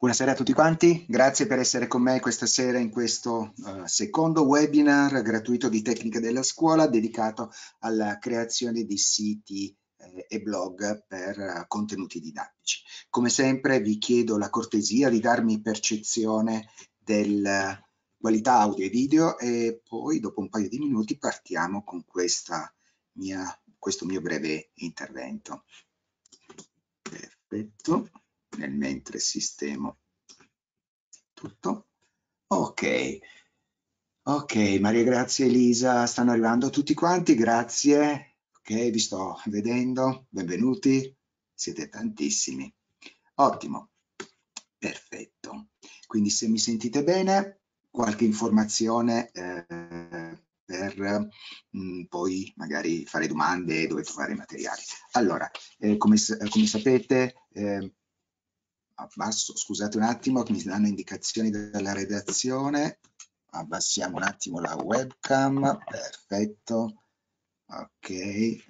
Buonasera a tutti quanti, grazie per essere con me questa sera in questo secondo webinar gratuito di tecniche della scuola dedicato alla creazione di siti e blog per contenuti didattici. Come sempre vi chiedo la cortesia di darmi percezione della qualità audio e video e poi dopo un paio di minuti partiamo con questo mio breve intervento. Perfetto. Nel mentre sistemo tutto. Ok, Maria Grazia e Elisa stanno arrivando tutti quanti, grazie. Ok, vi sto vedendo, benvenuti, siete tantissimi. Ottimo, perfetto. Quindi se mi sentite bene, qualche informazione per poi magari fare domande dove trovare i materiali. Allora, come sapete, abbasso, scusate un attimo, mi danno indicazioni dalla redazione, abbassiamo un attimo la webcam, perfetto, ok,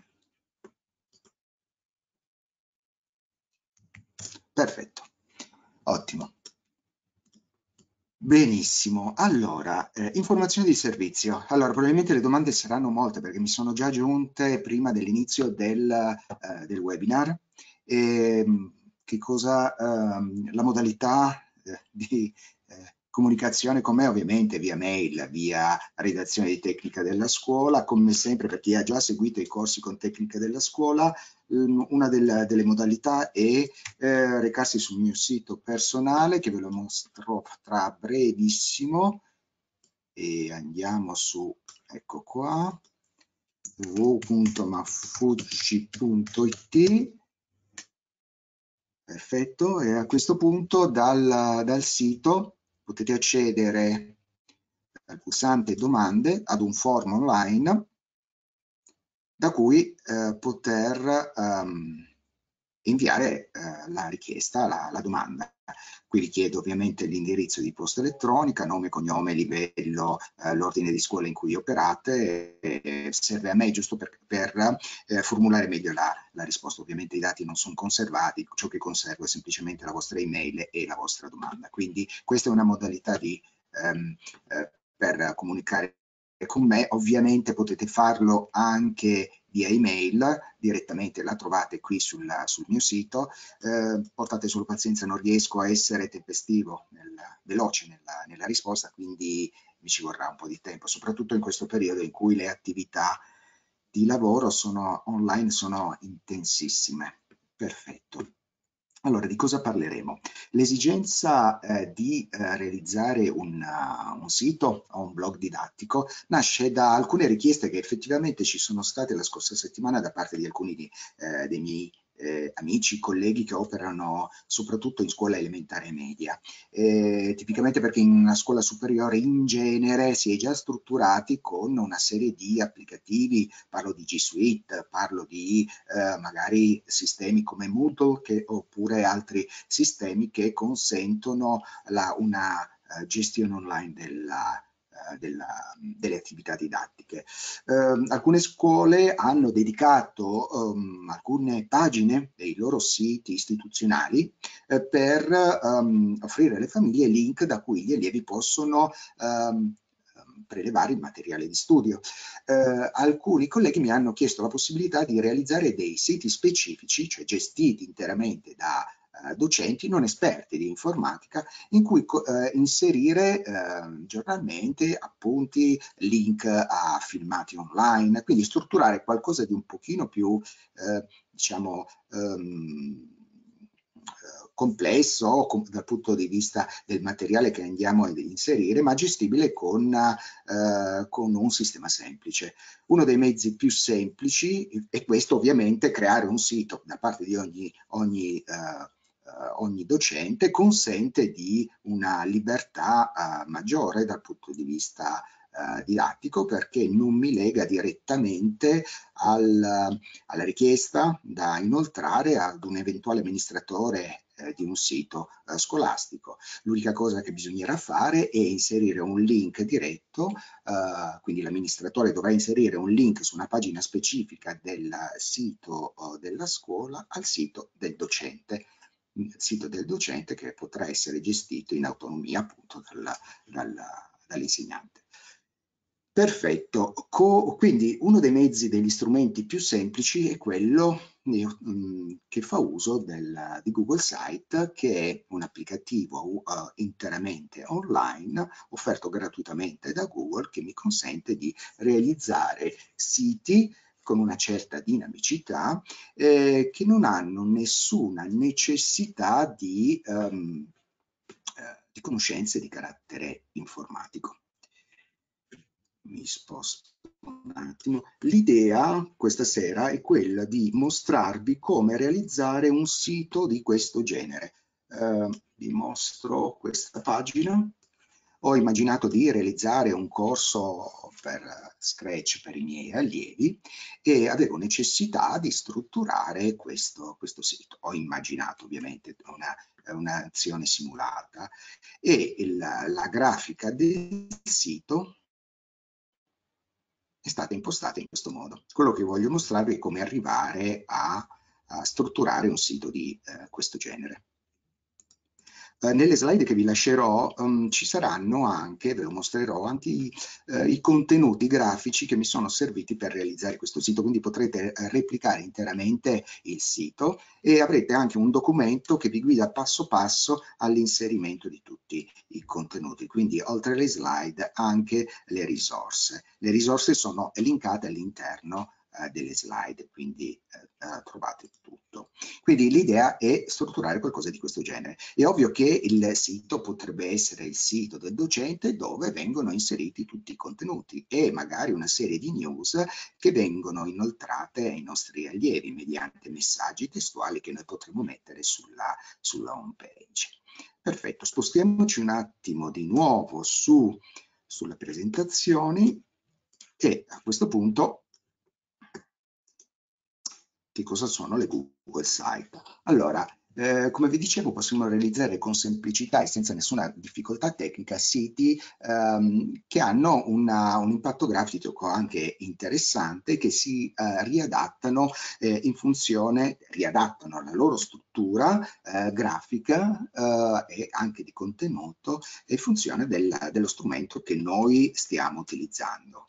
perfetto, ottimo. Benissimo, allora, informazioni di servizio. Allora, probabilmente le domande saranno molte perché mi sono già giunte prima dell'inizio del webinar. Che cosa, la modalità di comunicazione con me, ovviamente via mail, via redazione di tecnica della scuola, come sempre per chi ha già seguito i corsi con tecnica della scuola, una delle modalità è recarsi sul mio sito personale che ve lo mostro tra brevissimo e andiamo su, ecco qua, www.maffucci.it. Perfetto, e a questo punto dal sito potete accedere al pulsante domande ad un form online da cui poter inviare la richiesta, la domanda. Qui richiedo ovviamente l'indirizzo di posta elettronica, nome, cognome, livello, l'ordine di scuola in cui operate, serve a me giusto per formulare meglio la risposta. Ovviamente i dati non sono conservati, ciò che conservo è semplicemente la vostra email e la vostra domanda. Quindi questa è una modalità per comunicare con me. Ovviamente potete farlo anche via email, direttamente la trovate qui sul mio sito. Portate solo pazienza, non riesco a essere tempestivo, veloce nella risposta, quindi mi ci vorrà un po' di tempo, soprattutto in questo periodo in cui le attività di lavoro online sono intensissime. Perfetto. Allora, di cosa parleremo? L'esigenza di realizzare un sito o un blog didattico nasce da alcune richieste che effettivamente ci sono state la scorsa settimana da parte di alcuni dei miei amici, colleghi che operano soprattutto in scuola elementare e media. Tipicamente perché in una scuola superiore in genere si è già strutturati con una serie di applicativi, parlo di G Suite, parlo di magari sistemi come Moodle oppure altri sistemi che consentono una gestione online delle attività didattiche. Alcune scuole hanno dedicato alcune pagine dei loro siti istituzionali per offrire alle famiglie link da cui gli allievi possono prelevare il materiale di studio. Alcuni colleghi mi hanno chiesto la possibilità di realizzare dei siti specifici, cioè gestiti interamente da docenti non esperti di informatica, in cui inserire giornalmente appunti, link a filmati online, quindi strutturare qualcosa di un pochino più diciamo complesso dal punto di vista del materiale che andiamo ad inserire, ma gestibile con un sistema semplice. Uno dei mezzi più semplici è questo, ovviamente, creare un sito da parte di ogni docente consente di una libertà maggiore dal punto di vista didattico, perché non mi lega direttamente alla richiesta da inoltrare ad un eventuale amministratore di un sito scolastico. L'unica cosa che bisognerà fare è inserire un link diretto, quindi l'amministratore dovrà inserire un link su una pagina specifica del sito della scuola al sito del docente. sito del docente che potrà essere gestito in autonomia appunto dall'insegnante. Perfetto, quindi uno dei mezzi, degli strumenti più semplici è quello che fa uso di Google Site, che è un applicativo interamente online, offerto gratuitamente da Google, che mi consente di realizzare siti con una certa dinamicità, che non hanno nessuna necessità di conoscenze di carattere informatico. Mi sposto un attimo. L'idea questa sera è quella di mostrarvi come realizzare un sito di questo genere. Vi mostro questa pagina. Ho immaginato di realizzare un corso per Scratch per i miei allievi e avevo necessità di strutturare questo sito. Ho immaginato ovviamente un'azione simulata e la grafica del sito è stata impostata in questo modo. Quello che voglio mostrarvi è come arrivare a strutturare un sito di questo genere. Nelle slide che vi lascerò ci saranno anche, ve lo mostrerò, anche i contenuti grafici che mi sono serviti per realizzare questo sito, quindi potrete replicare interamente il sito e avrete anche un documento che vi guida passo passo all'inserimento di tutti i contenuti, quindi oltre alle slide anche le risorse. Le risorse sono linkate all'interno delle slide, quindi trovate tutto. Quindi l'idea è strutturare qualcosa di questo genere. È ovvio che il sito potrebbe essere il sito del docente dove vengono inseriti tutti i contenuti e magari una serie di news che vengono inoltrate ai nostri allievi mediante messaggi testuali che noi potremo mettere sulla home page. Perfetto, spostiamoci un attimo di nuovo sulle presentazioni e a questo punto che cosa sono le Google Site? Allora, come vi dicevo, possiamo realizzare con semplicità e senza nessuna difficoltà tecnica siti che hanno un impatto grafico anche interessante, che si riadattano in funzione, riadattano la loro struttura grafica e anche di contenuto in funzione dello strumento che noi stiamo utilizzando.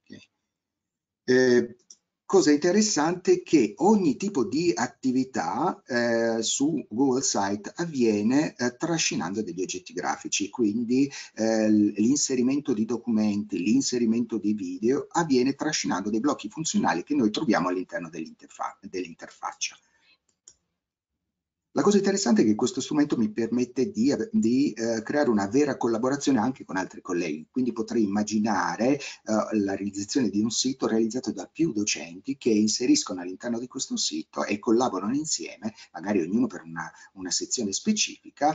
Okay. Cosa interessante è che ogni tipo di attività su Google Site avviene trascinando degli oggetti grafici, quindi l'inserimento di documenti, l'inserimento di video avviene trascinando dei blocchi funzionali che noi troviamo all'interno dell'interfaccia. La cosa interessante è che questo strumento mi permette di creare una vera collaborazione anche con altri colleghi, quindi potrei immaginare la realizzazione di un sito realizzato da più docenti che inseriscono all'interno di questo sito e collaborano insieme, magari ognuno per una sezione specifica,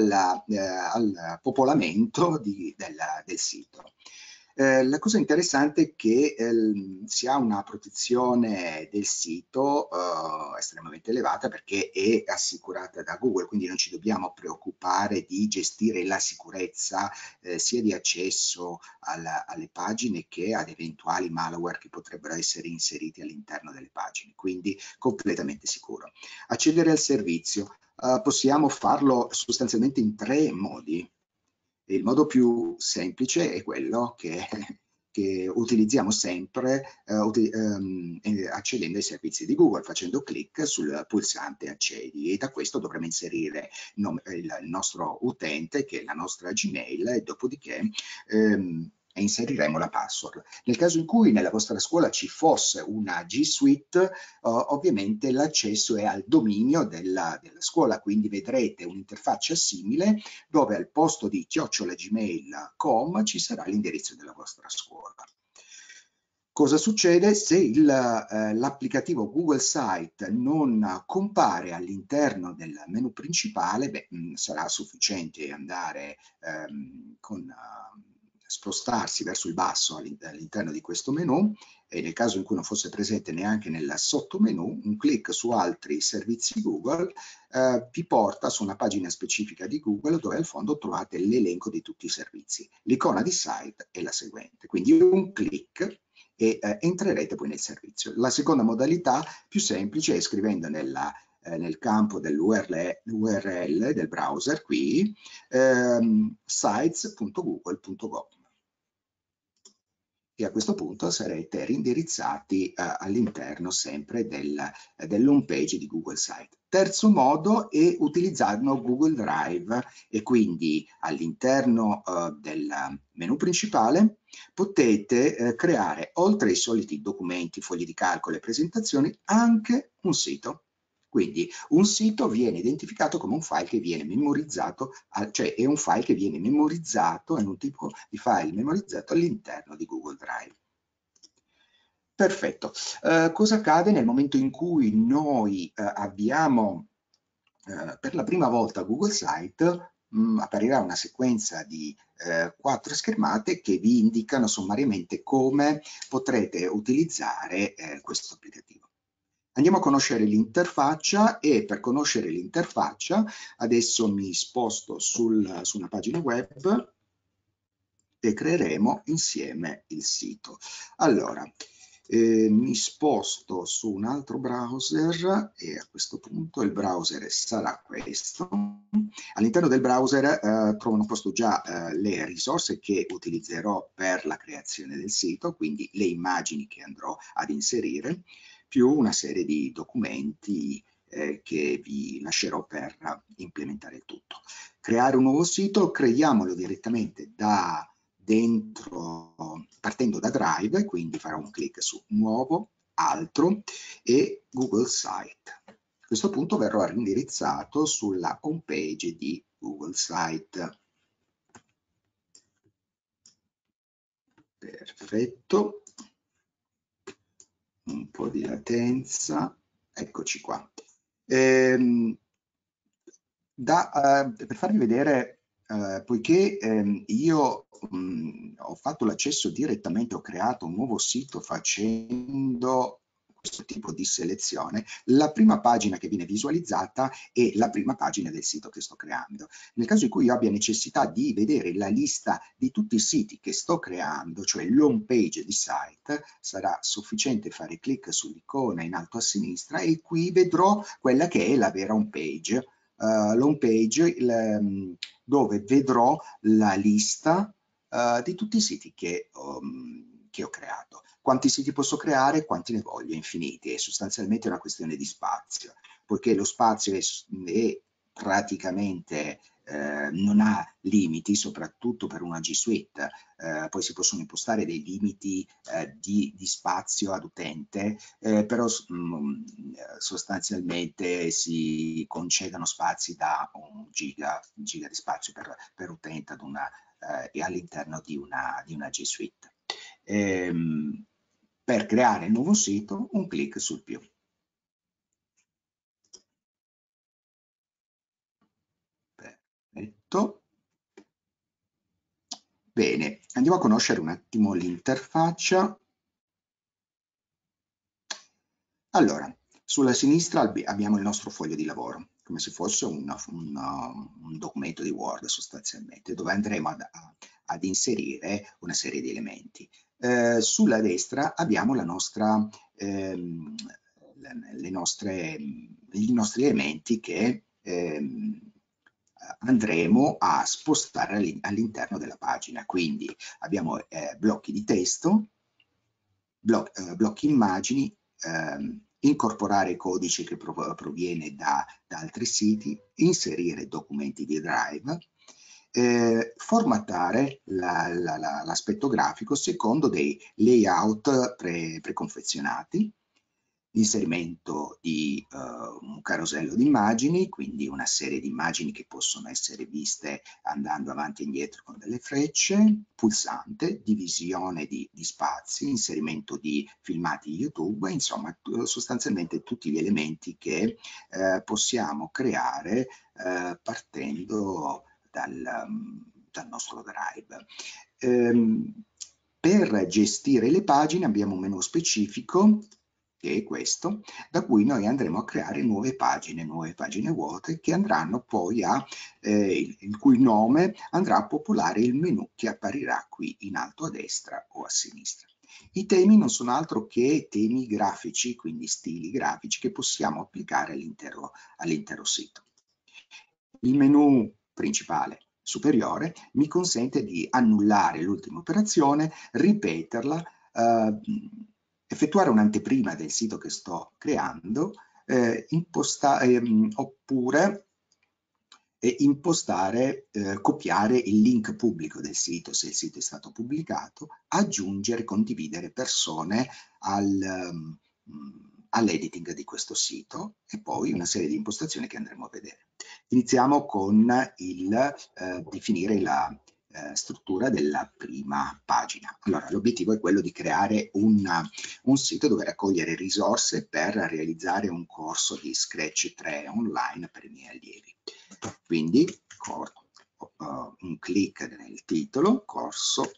al popolamento del sito. La cosa interessante è che si ha una protezione del sito estremamente elevata perché è assicurata da Google, quindi non ci dobbiamo preoccupare di gestire la sicurezza sia di accesso alle pagine che ad eventuali malware che potrebbero essere inseriti all'interno delle pagine, quindi completamente sicuro. Accedere al servizio. Possiamo farlo sostanzialmente in 3 modi. Il modo più semplice è quello che utilizziamo sempre accedendo ai servizi di Google, facendo clic sul pulsante accedi, e da questo dovremo inserire il nostro utente, che è la nostra Gmail, e dopodiché inseriremo la password. Nel caso in cui nella vostra scuola ci fosse una G Suite, ovviamente l'accesso è al dominio della scuola, quindi vedrete un'interfaccia simile dove al posto di @gmail.com ci sarà l'indirizzo della vostra scuola. Cosa succede se l'applicativo Google Site non compare all'interno del menu principale? Beh, sarà sufficiente andare spostarsi verso il basso all'interno di questo menu, e nel caso in cui non fosse presente neanche nel sottomenu, un clic su altri servizi Google vi porta su una pagina specifica di Google dove al fondo trovate l'elenco di tutti i servizi. L'icona di site è la seguente, quindi un clic e entrerete poi nel servizio. La seconda modalità, più semplice, è scrivendo nel campo dell'URL del browser qui, sites.google.com. E a questo punto sarete rindirizzati all'interno sempre dell'home page di Google Site. Terzo modo è utilizzando Google Drive, e quindi all'interno del menu principale potete creare, oltre ai soliti documenti, fogli di calcolo e presentazioni, anche un sito. Quindi un sito viene identificato come un file che viene memorizzato, cioè è un file che viene memorizzato, è un tipo di file memorizzato all'interno di Google Drive. Perfetto. Cosa accade nel momento in cui noi abbiamo per la prima volta Google Site? Apparirà una sequenza di 4 schermate che vi indicano sommariamente come potrete utilizzare questo applicativo. Andiamo a conoscere l'interfaccia, e per conoscere l'interfaccia adesso mi sposto su una pagina web e creeremo insieme il sito. Allora, mi sposto su un altro browser, e a questo punto il browser sarà questo. All'interno del browser trovano posto già le risorse che utilizzerò per la creazione del sito, quindi le immagini che andrò ad inserire, più una serie di documenti che vi lascerò per implementare il tutto. Creare un nuovo sito, creiamolo direttamente da dentro, partendo da Drive, quindi farò un clic su Nuovo, Altro e Google Site. A questo punto verrò indirizzato sulla home page di Google Site. Perfetto. Un po' di latenza, eccoci qua. Per farvi vedere, poiché io ho fatto l'accesso direttamente, ho creato un nuovo sito facendo questo tipo di selezione, la prima pagina che viene visualizzata è la prima pagina del sito che sto creando. Nel caso in cui io abbia necessità di vedere la lista di tutti i siti che sto creando, cioè l'home page di site, sarà sufficiente fare clic sull'icona in alto a sinistra e qui vedrò quella che è la vera home page. L'home page dove vedrò la lista di tutti i siti che ho creato. Quanti siti posso creare? Quanti ne voglio? Infiniti. È sostanzialmente una questione di spazio, poiché lo spazio è praticamente non ha limiti, soprattutto per una G Suite. Poi si possono impostare dei limiti di spazio ad utente, però sostanzialmente si concedono spazi da 1 giga di spazio per utente all'interno di una G Suite. Per creare il nuovo sito, un clic sul più. Perfetto. Bene, andiamo a conoscere un attimo l'interfaccia. Allora, sulla sinistra abbiamo il nostro foglio di lavoro, come se fosse un documento di Word sostanzialmente, dove andremo ad inserire una serie di elementi. Sulla destra abbiamo i nostri elementi che andremo a spostare all'interno della pagina. Quindi abbiamo blocchi di testo, blocchi immagini, incorporare codice che proviene da altri siti, inserire documenti di Drive, formattare l'aspetto grafico secondo dei layout preconfezionati, l'inserimento di un carosello di immagini, quindi una serie di immagini che possono essere viste andando avanti e indietro con delle frecce, pulsante, divisione di spazi, inserimento di filmati YouTube, insomma sostanzialmente tutti gli elementi che possiamo creare partendo dal nostro Drive. Per gestire le pagine abbiamo un menu specifico, che è questo, da cui noi andremo a creare nuove pagine vuote che andranno poi il cui nome andrà a popolare il menu che apparirà qui in alto a destra o a sinistra. I temi non sono altro che temi grafici, quindi stili grafici che possiamo applicare all'intero sito. Il menu principale superiore mi consente di annullare l'ultima operazione, ripeterla, effettuare un'anteprima del sito che sto creando, oppure impostare, copiare il link pubblico del sito se il sito è stato pubblicato, aggiungere, condividere persone all'editing di questo sito e poi una serie di impostazioni che andremo a vedere. Iniziamo con il definire la struttura della prima pagina. Allora, l'obiettivo è quello di creare un sito dove raccogliere risorse per realizzare un corso di Scratch 3 online per i miei allievi. Quindi un clic nel titolo, corso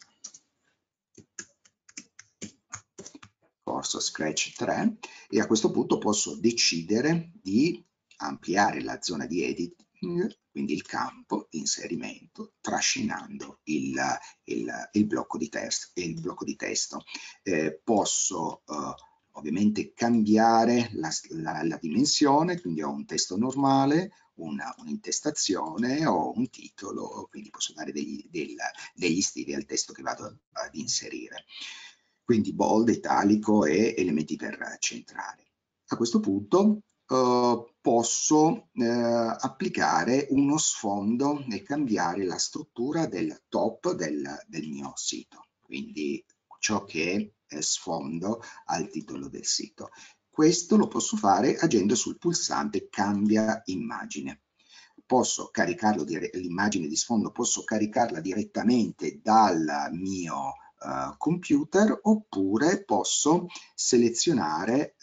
Scratch 3, e a questo punto posso decidere di ampliare la zona di editing, quindi il campo di inserimento, trascinando il blocco di testo. Posso ovviamente cambiare la dimensione, quindi ho un testo normale, un'intestazione o un titolo, quindi posso dare degli stili al testo che vado ad inserire. Quindi bold, italico e elementi per centrare. A questo punto posso applicare uno sfondo e cambiare la struttura del top del mio sito, quindi ciò che è sfondo al titolo del sito. Questo lo posso fare agendo sul pulsante cambia immagine. Posso caricarlo, l'immagine di sfondo posso caricarla direttamente dal mio computer, oppure posso selezionare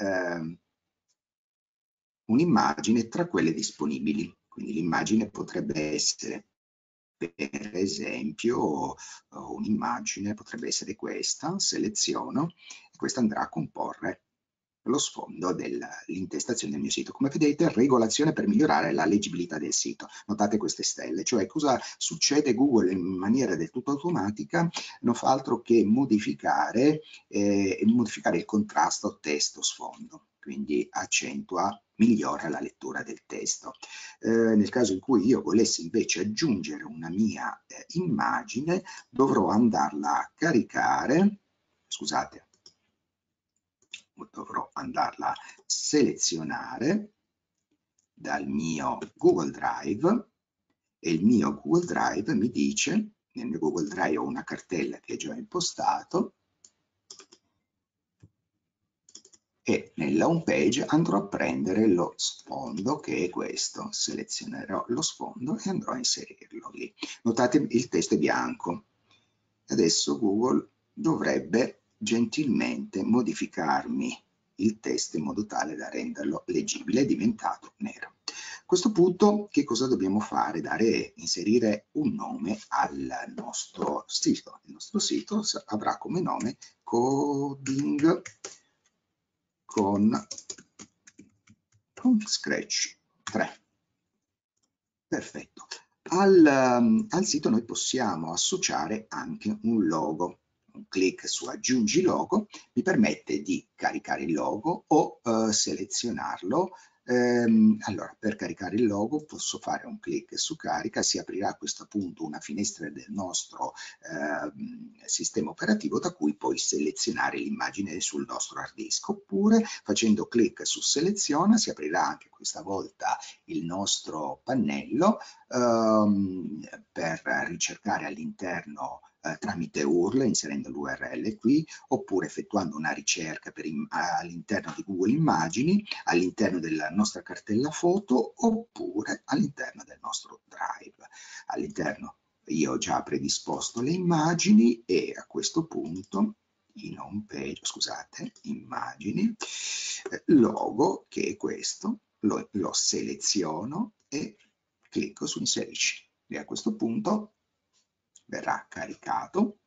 un'immagine tra quelle disponibili. Quindi l'immagine potrebbe essere, per esempio, un'immagine potrebbe essere questa, seleziono, e questa andrà a comporre lo sfondo dell'intestazione del mio sito. Come vedete, regolazione per migliorare la leggibilità del sito. Notate queste stelle, cioè cosa succede? Google in maniera del tutto automatica non fa altro che modificare il contrasto testo-sfondo, quindi accentua, migliora la lettura del testo. Nel caso in cui io volessi invece aggiungere una mia immagine, dovrò andarla a caricare, scusate, dovrò andarla a selezionare dal mio Google Drive, e il mio Google Drive mi dice, nel mio Google Drive ho una cartella che è già impostato, e nella home page andrò a prendere lo sfondo, che è questo. Selezionerò lo sfondo e andrò a inserirlo lì. Notate, il testo è bianco. Adesso Google dovrebbe gentilmente modificarmi il testo in modo tale da renderlo leggibile. È diventato nero. A questo punto che cosa dobbiamo fare? Inserire un nome al nostro sito. Il nostro sito avrà come nome Coding con Scratch 3. Perfetto. Al sito noi possiamo associare anche un logo. Un clic su aggiungi logo mi permette di caricare il logo o selezionarlo. Allora, per caricare il logo posso fare un clic su carica, si aprirà a questo punto una finestra del nostro sistema operativo da cui poi selezionare l'immagine sul nostro hard disk, oppure facendo clic su seleziona si aprirà anche questa volta il nostro pannello per ricercare all'interno tramite URL, inserendo l'URL qui, oppure effettuando una ricerca all'interno di Google Immagini, all'interno della nostra cartella foto, oppure all'interno del nostro Drive. All'interno io ho già predisposto le immagini e a questo punto in home page, scusate, immagini, logo, che è questo, lo seleziono e clicco su inserisci, e a questo punto verrà caricato.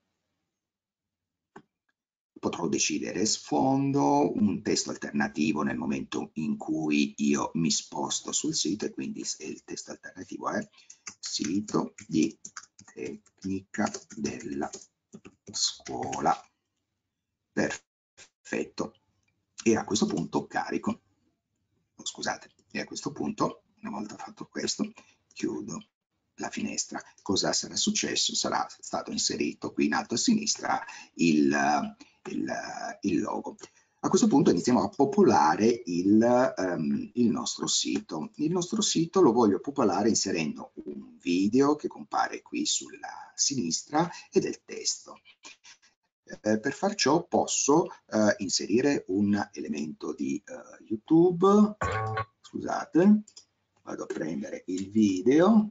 Potrò decidere sfondo, un testo alternativo nel momento in cui io mi sposto sul sito, e quindi il testo alternativo è sito di tecnica della scuola. Perfetto. E a questo punto carico. Oh, scusate, e a questo punto, una volta fatto questo, chiudo la finestra. Cosa sarà successo? Sarà stato inserito qui in alto a sinistra il logo. A questo punto iniziamo a popolare il nostro sito. Il nostro sito lo voglio popolare inserendo un video che compare qui sulla sinistra e del testo. Per far ciò posso inserire un elemento di YouTube. Scusate, vado a prendere il video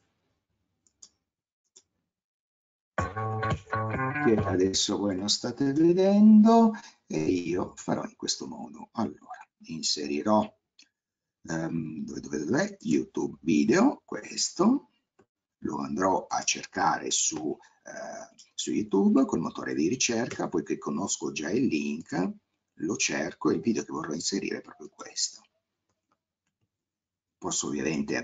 che adesso voi non state vedendo e io farò in questo modo. Allora, inserirò dov'è? YouTube video, questo, lo andrò a cercare su YouTube col motore di ricerca, poiché conosco già il link, lo cerco e il video che vorrò inserire è proprio questo. Posso ovviamente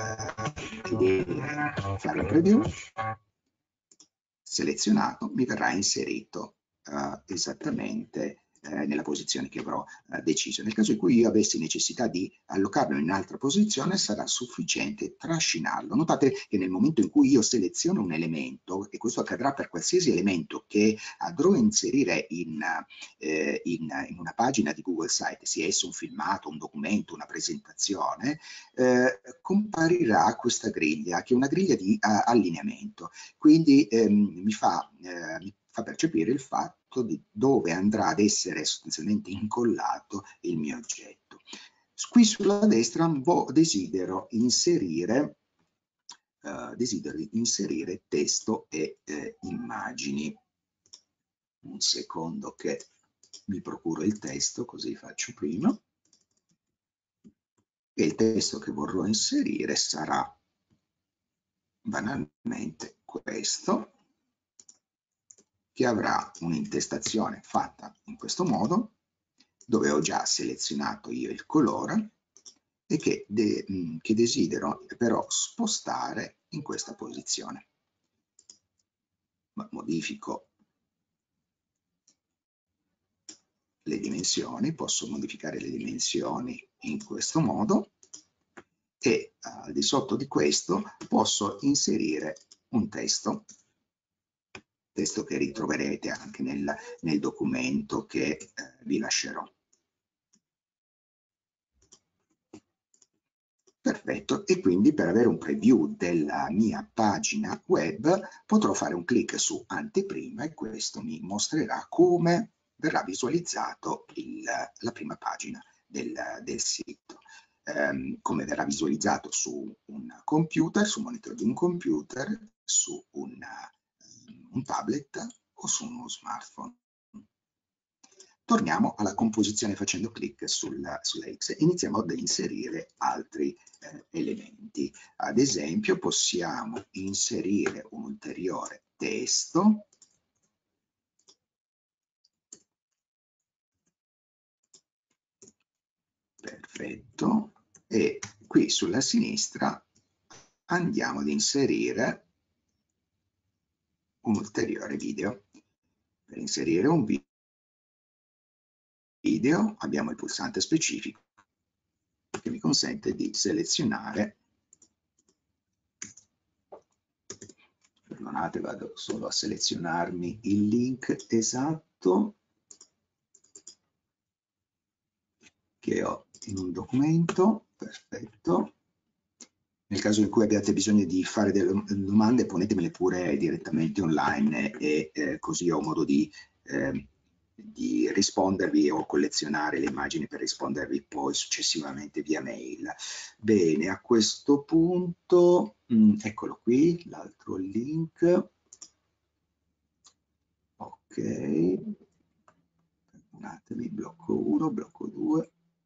fare un preview, selezionato, mi verrà inserito esattamente nella posizione che avrò deciso. Nel caso in cui io avessi necessità di allocarlo in un'altra posizione sarà sufficiente trascinarlo. Notate che nel momento in cui io seleziono un elemento, e questo accadrà per qualsiasi elemento che andrò a inserire in una pagina di Google Site, sia esso un filmato, un documento, una presentazione, comparirà questa griglia, che è una griglia di allineamento. Quindi mi fa percepire il fatto di dove andrà ad essere sostanzialmente incollato il mio oggetto. Qui sulla destra desidero inserire testo e immagini. Un secondo che mi procuro il testo, così faccio prima. E il testo che vorrò inserire sarà banalmente questo, che avrà un'intestazione fatta in questo modo, dove ho già selezionato io il colore e che desidero però spostare in questa posizione. Modifico le dimensioni, posso modificare le dimensioni in questo modo e al di sotto di questo posso inserire un testo che ritroverete anche nel documento che vi lascerò. Perfetto, e quindi per avere un preview della mia pagina web potrò fare un clic su anteprima e questo mi mostrerà come verrà visualizzato la prima pagina del sito. Come verrà visualizzato su un computer, sul monitor di un computer, su un tablet o su uno smartphone. Torniamo alla composizione facendo clic sulla X e iniziamo ad inserire altri elementi. Ad esempio possiamo inserire un ulteriore testo. Perfetto. E qui sulla sinistra andiamo ad inserire un ulteriore video. Per inserire un video abbiamo il pulsante specifico che mi consente di selezionare. Perdonate, vado solo a selezionarmi il link esatto che ho in un documento. Perfetto. Nel caso in cui abbiate bisogno di fare delle domande, ponetemele pure direttamente online e così ho modo di rispondervi o collezionare le immagini per rispondervi poi successivamente via mail. Bene, a questo punto, eccolo qui, l'altro link. Ok, perdonatemi, blocco 1, blocco 2.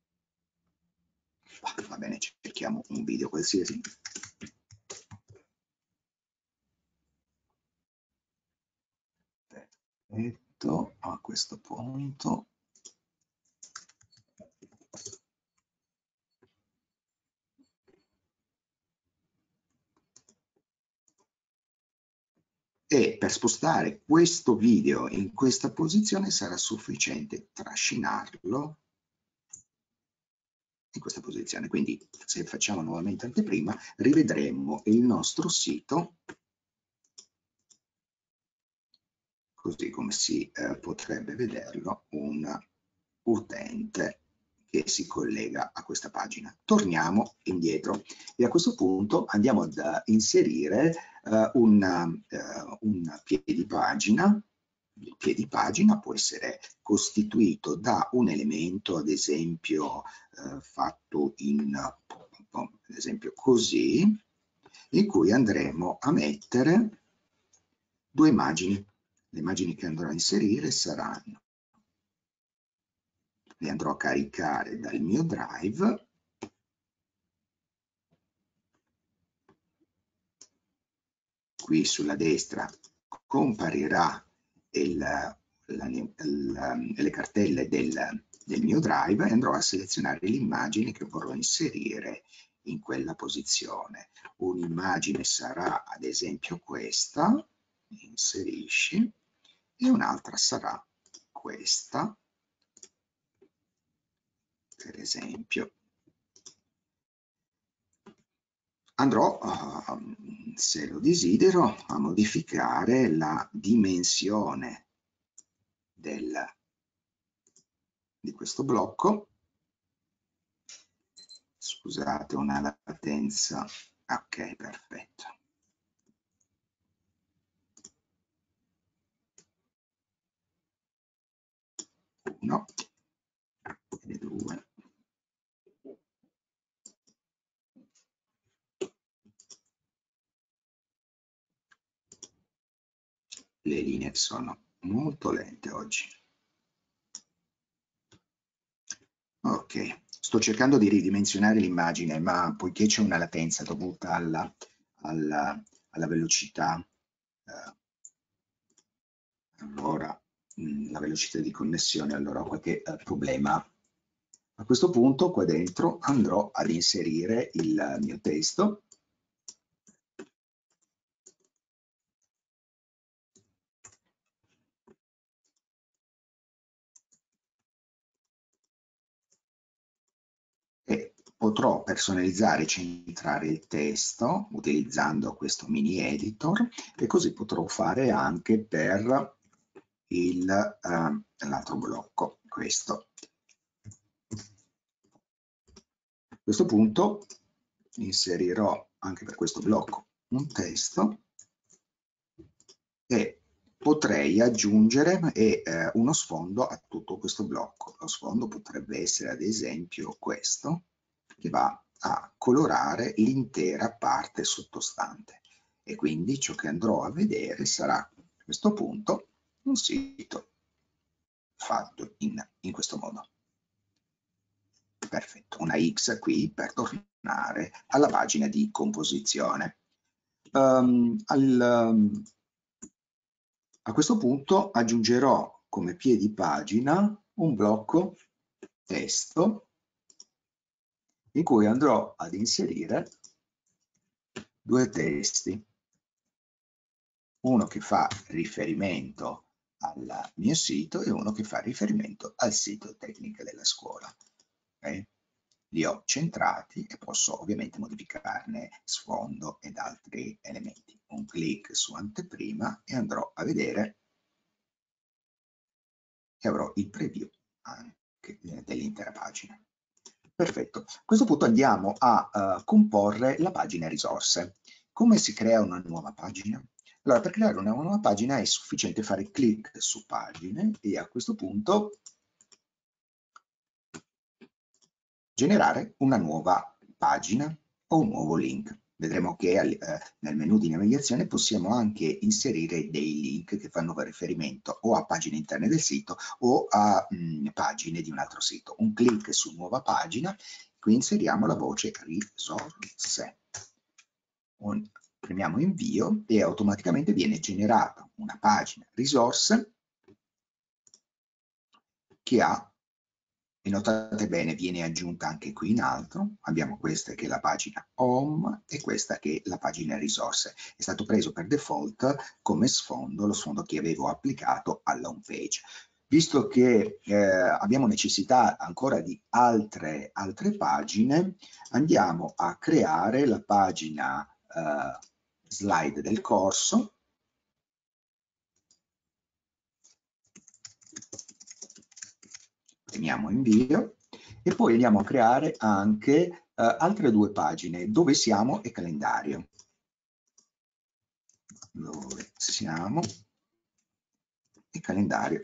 Va bene, cerchiamo un video qualsiasi. Perfetto, a questo punto. E per spostare questo video in questa posizione sarà sufficiente trascinarlo in questa posizione. Quindi se facciamo nuovamente anteprima, rivedremo il nostro sito così come si potrebbe vederlo un utente che si collega a questa pagina. Torniamo indietro e a questo punto andiamo ad inserire un piedipagina. Il piedipagina può essere costituito da un elemento, ad esempio fatto ad esempio così, in cui andremo a mettere due immagini. Le immagini che andrò a inserire saranno, le andrò a caricare dal mio drive, qui sulla destra comparirà le cartelle del mio drive e andrò a selezionare l'immagine che vorrò inserire in quella posizione. Un'immagine sarà ad esempio questa, inserisci, e un'altra sarà questa, per esempio. Andrò, se lo desidero, a modificare la dimensione di questo blocco. Scusate, una latenza. Ok, perfetto. Uno e due. Le linee sono molto lente oggi. Ok, sto cercando di ridimensionare l'immagine, ma poiché c'è una latenza dovuta alla velocità, allora la velocità di connessione, allora ho qualche problema. A questo punto qua dentro andrò ad inserire il mio testo. E potrò personalizzare e centrare il testo utilizzando questo mini editor e così potrò fare anche per l'altro blocco, questo. A questo punto inserirò anche per questo blocco un testo e potrei aggiungere uno sfondo a tutto questo blocco. Lo sfondo potrebbe essere ad esempio questo, che va a colorare l'intera parte sottostante. E quindi ciò che andrò a vedere sarà a questo punto un sito fatto in questo modo. Perfetto, una X qui per tornare alla pagina di composizione. A questo punto aggiungerò come piedi pagina un blocco testo in cui andrò ad inserire due testi, uno che fa riferimento al mio sito e uno che fa riferimento al sito tecnico della scuola. Okay? Li ho centrati e posso ovviamente modificarne sfondo ed altri elementi. Un clic su anteprima e andrò a vedere e avrò il preview anche dell'intera pagina. Perfetto. A questo punto andiamo a comporre la pagina risorse. Come si crea una nuova pagina? Allora, per creare una nuova pagina è sufficiente fare clic su pagine e a questo punto generare una nuova pagina o un nuovo link. Vedremo che nel menu di navigazione possiamo anche inserire dei link che fanno riferimento o a pagine interne del sito o a pagine di un altro sito. Un clic su nuova pagina, qui inseriamo la voce risorse. Premiamo invio e automaticamente viene generata una pagina risorse che ha E notate bene, viene aggiunta anche qui in alto, abbiamo questa che è la pagina home e questa che è la pagina risorse. È stato preso per default come sfondo, lo sfondo che avevo applicato alla home page. Visto che abbiamo necessità ancora di altre pagine, andiamo a creare la pagina slide del corso. Premiamo invio e poi andiamo a creare anche altre due pagine, dove siamo e calendario. Dove siamo e calendario.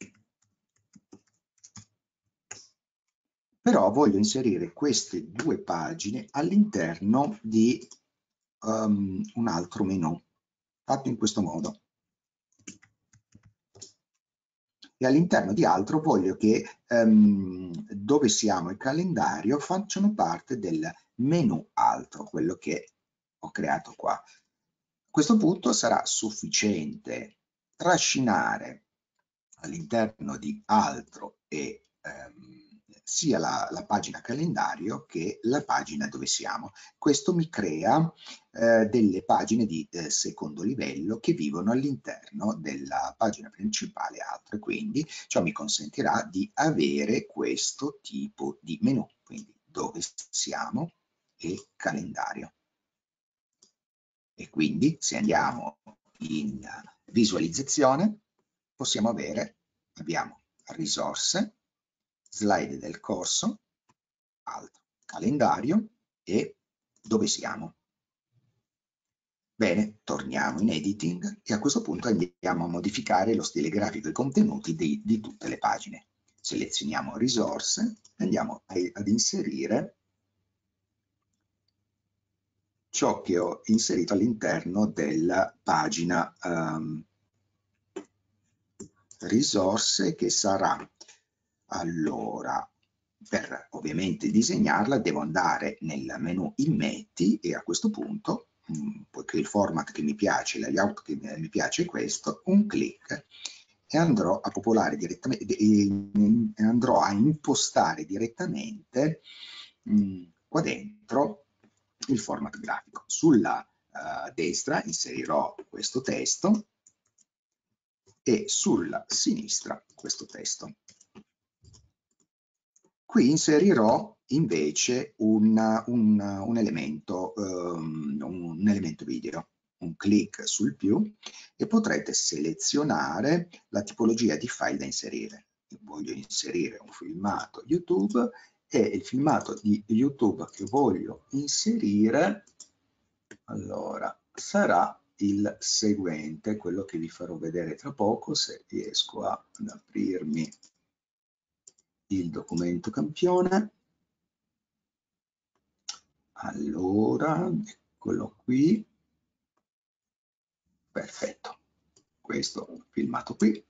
Però voglio inserire queste due pagine all'interno di un altro menu, fatto in questo modo. E all'interno di altro voglio che dove siamo e calendario facciano parte del menu altro, quello che ho creato qua. A questo punto sarà sufficiente trascinare all'interno di altro e sia la pagina calendario che la pagina dove siamo. Questo mi crea delle pagine di secondo livello che vivono all'interno della pagina principale altro, e quindi ciò mi consentirà di avere questo tipo di menu, quindi dove siamo e calendario. E quindi se andiamo in visualizzazione possiamo avere, abbiamo risorse, slide del corso, altro, calendario e dove siamo. Bene, torniamo in editing e a questo punto andiamo a modificare lo stile grafico e i contenuti di tutte le pagine. Selezioniamo risorse e andiamo ad inserire ciò che ho inserito all'interno della pagina risorse, che sarà, allora, per ovviamente disegnarla devo andare nel menu immetti e a questo punto, poiché il format che mi piace, il layout che mi piace è questo, un clic e andrò a popolare direttamente, andrò a impostare direttamente qua dentro il format grafico. Sulla destra inserirò questo testo e sulla sinistra questo testo. Qui inserirò invece un elemento video, un clic sul più e potrete selezionare la tipologia di file da inserire. Io voglio inserire un filmato YouTube e il filmato di YouTube che voglio inserire, allora, sarà il seguente, quello che vi farò vedere tra poco, se riesco ad aprirmi il documento campione. Allora, eccolo qui. Perfetto. Questo filmato qui,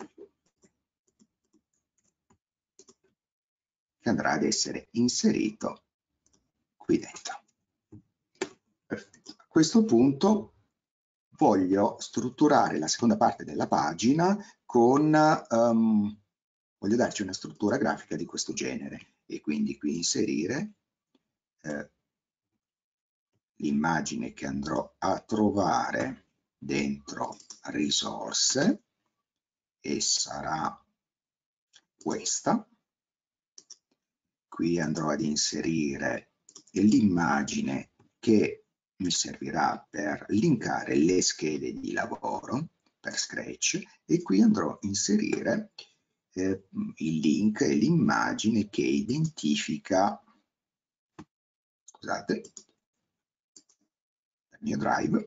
che andrà ad essere inserito qui dentro. Perfetto. A questo punto voglio strutturare la seconda parte della pagina con, voglio darci una struttura grafica di questo genere e quindi qui inserire l'immagine che andrò a trovare dentro risorse e sarà questa. Qui andrò ad inserire l'immagine che mi servirà per linkare le schede di lavoro per Scratch e qui andrò a inserire il link e l'immagine che identifica, scusate, il mio drive,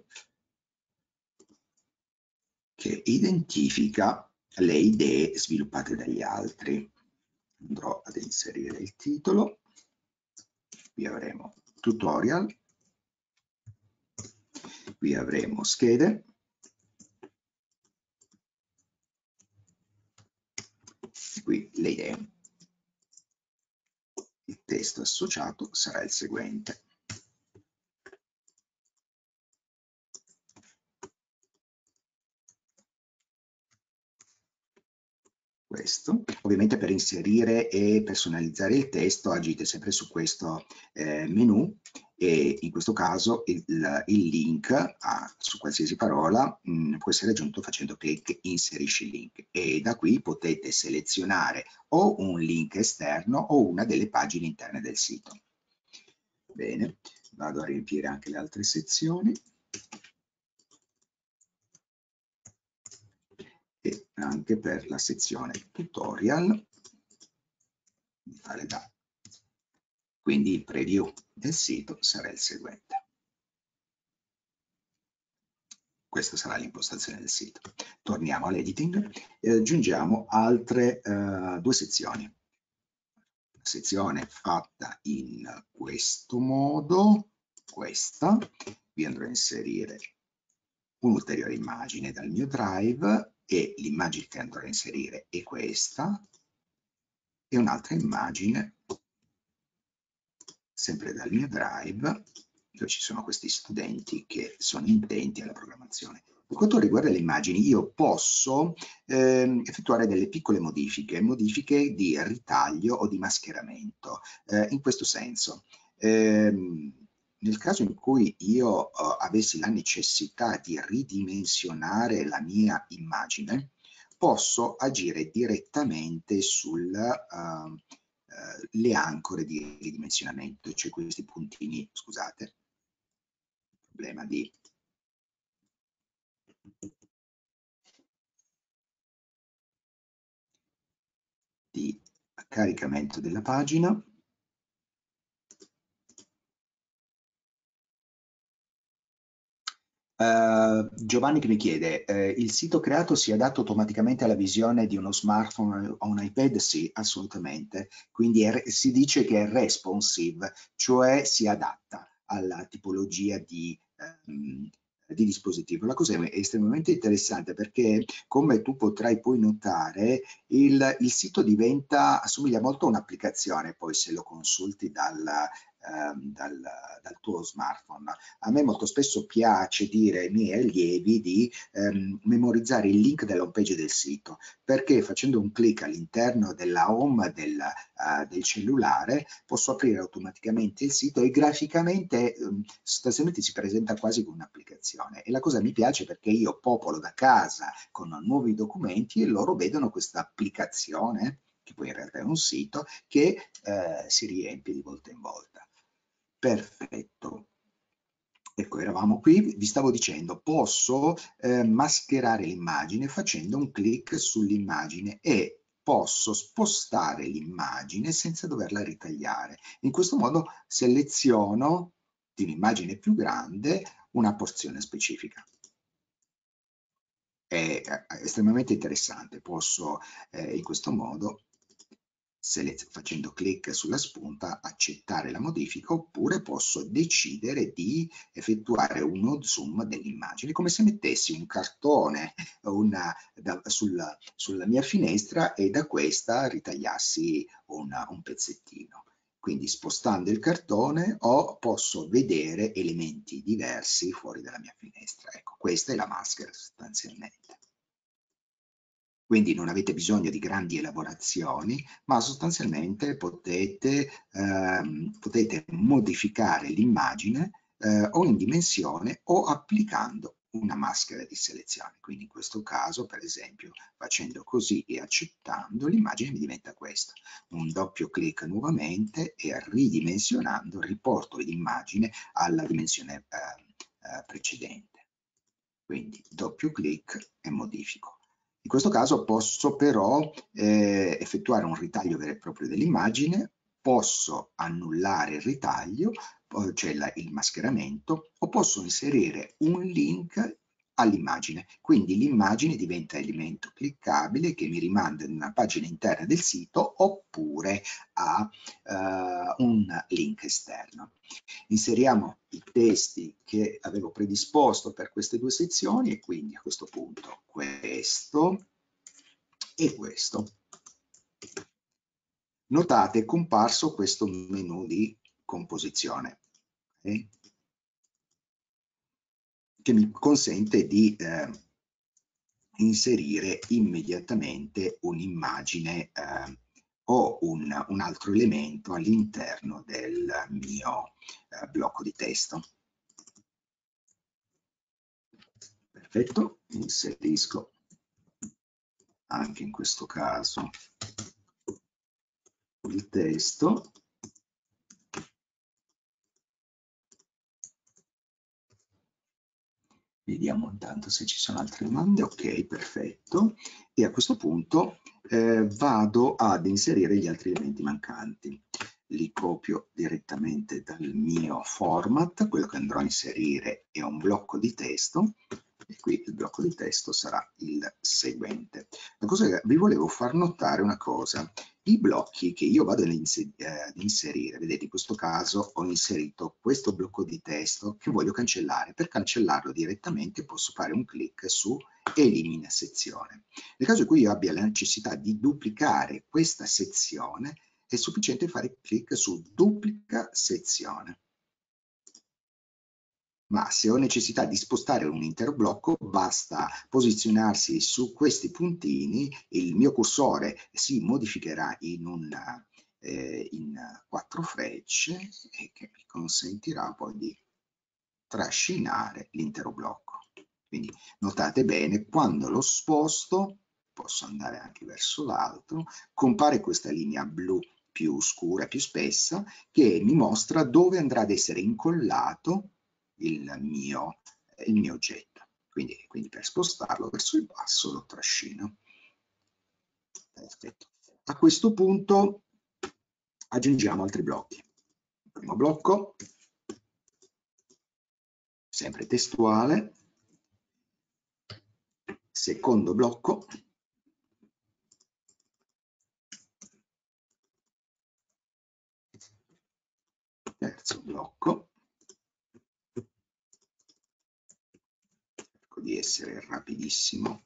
che identifica le idee sviluppate dagli altri. Andrò ad inserire il titolo, qui avremo tutorial, qui avremo schede, qui le idee. Il testo associato sarà il seguente. testo. Ovviamente per inserire e personalizzare il testo agite sempre su questo menu, e in questo caso il link su qualsiasi parola può essere aggiunto facendo clic inserisci link, e da qui potete selezionare o un link esterno o una delle pagine interne del sito. Bene, vado a riempire anche le altre sezioni. E anche per la sezione tutorial, in tale da quindi il preview del sito sarà il seguente. Questa sarà l'impostazione del sito. Torniamo all'editing e aggiungiamo altre due sezioni. La sezione fatta in questo modo, questa, vi andrò a inserire un'ulteriore immagine dal mio drive, e l'immagine che andrò a inserire è questa, e un'altra immagine sempre dal mio drive, dove ci sono questi studenti che sono intenti alla programmazione. Per quanto riguarda le immagini, io posso effettuare delle piccole modifiche di ritaglio o di mascheramento. In questo senso, nel caso in cui io avessi la necessità di ridimensionare la mia immagine, posso agire direttamente sulle ancore di ridimensionamento, cioè questi puntini, scusate, problema di caricamento della pagina. Giovanni che mi chiede, il sito creato si adatta automaticamente alla visione di uno smartphone o un iPad? Sì, assolutamente. Quindi si dice che è responsive, cioè si adatta alla tipologia di dispositivo. La cosa è estremamente interessante perché, come tu potrai poi notare, il sito assomiglia molto a un'applicazione, poi se lo consulti dal tuo smartphone. A me molto spesso piace dire ai miei allievi di memorizzare il link della home page del sito, perché facendo un clic all'interno della home del cellulare posso aprire automaticamente il sito, e graficamente sostanzialmente si presenta quasi come un'applicazione, e la cosa mi piace perché io popolo da casa con nuovi documenti e loro vedono questa applicazione, che poi in realtà è un sito, che si riempie di volta in volta. Perfetto. Ecco, eravamo qui, vi stavo dicendo, posso mascherare l'immagine facendo un clic sull'immagine, e posso spostare l'immagine senza doverla ritagliare. In questo modo seleziono di un'immagine più grande una porzione specifica. È estremamente interessante. Posso in questo modo, facendo clic sulla spunta, accettare la modifica, oppure posso decidere di effettuare uno zoom dell'immagine, come se mettessi un cartone sulla mia finestra e da questa ritagliassi un pezzettino. Quindi spostando il cartone posso vedere elementi diversi fuori dalla mia finestra. Ecco, questa è la maschera sostanzialmente. Quindi non avete bisogno di grandi elaborazioni, ma sostanzialmente potete modificare l'immagine o in dimensione o applicando una maschera di selezione. Quindi in questo caso, per esempio, facendo così e accettando, l'immagine mi diventa questa. Un doppio clic nuovamente e ridimensionando riporto l'immagine alla dimensione precedente. Quindi doppio clic e modifico. In questo caso posso però effettuare un ritaglio vero e proprio dell'immagine, posso annullare il ritaglio, cioè il mascheramento, o posso inserire un link all'immagine. Quindi l'immagine diventa elemento cliccabile che mi rimanda in una pagina interna del sito oppure a un link esterno. Inseriamo i testi che avevo predisposto per queste due sezioni, e quindi a questo punto questo e questo. Notate è comparso questo menu di composizione, okay? Che mi consente di inserire immediatamente un'immagine o un altro elemento all'interno del mio blocco di testo. Perfetto, inserisco anche in questo caso il testo. Vediamo intanto se ci sono altre domande. Ok, perfetto. E a questo punto vado ad inserire gli altri elementi mancanti. Li copio direttamente dal mio format. Quello che andrò a inserire è un blocco di testo. E qui il blocco di testo sarà il seguente. La cosa che vi volevo far notare una cosa. I blocchi che io vado ad inserire, vedete in questo caso ho inserito questo blocco di testo che voglio cancellare. Per cancellarlo direttamente posso fare un clic su elimina sezione. Nel caso in cui io abbia la necessità di duplicare questa sezione è sufficiente fare clic su duplica sezione. Ma se ho necessità di spostare un intero blocco, basta posizionarsi su questi puntini, il mio cursore si modificherà in 4 frecce e che mi consentirà poi di trascinare l'intero blocco. Quindi notate bene, quando lo sposto, posso andare anche verso l'alto, compare questa linea blu più scura, più spessa, che mi mostra dove andrà ad essere incollato il mio oggetto. Quindi per spostarlo verso il basso lo trascino. Perfetto. A questo punto aggiungiamo altri blocchi. Il primo blocco, sempre testuale. Secondo blocco. Terzo blocco. Cerco di essere rapidissimo,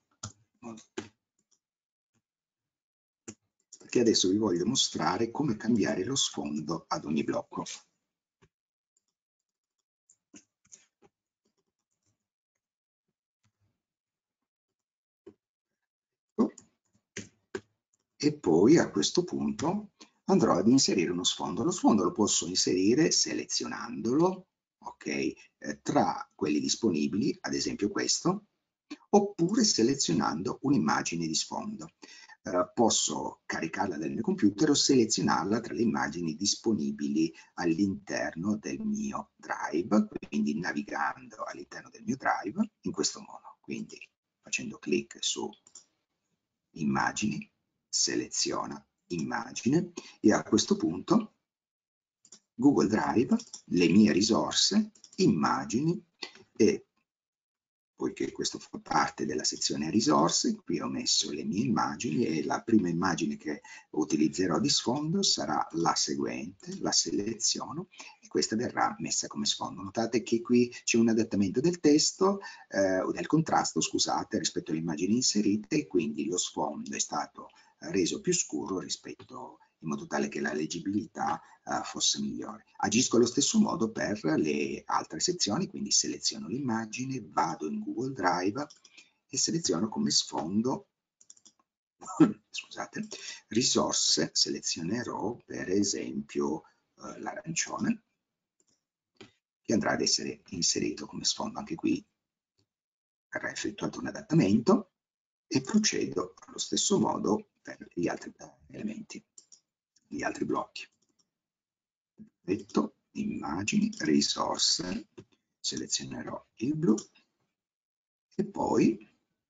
perché adesso vi voglio mostrare come cambiare lo sfondo ad ogni blocco. E poi a questo punto andrò ad inserire uno sfondo. Lo sfondo lo posso inserire selezionandolo, ok, tra quelli disponibili, ad esempio questo, oppure selezionando un'immagine di sfondo. Posso caricarla dal mio computer o selezionarla tra le immagini disponibili all'interno del mio drive, quindi navigando all'interno del mio drive in questo modo. Quindi facendo clic su immagini, seleziona immagine e a questo punto Google Drive, le mie risorse, immagini e poiché questo fa parte della sezione risorse, qui ho messo le mie immagini e la prima immagine che utilizzerò di sfondo sarà la seguente, la seleziono e questa verrà messa come sfondo. Notate che qui c'è un adattamento del testo o del contrasto, scusate, rispetto alle immagini inserite e quindi lo sfondo è stato reso più scuro rispetto in modo tale che la leggibilità fosse migliore. Agisco allo stesso modo per le altre sezioni, quindi seleziono l'immagine, vado in Google Drive e seleziono come sfondo, scusate, risorse, selezionerò per esempio l'arancione, che andrà ad essere inserito come sfondo anche qui, verrà effettuato un adattamento e procedo allo stesso modo per gli altri elementi, gli altri blocchi. Perfetto, immagini, risorse, selezionerò il blu e poi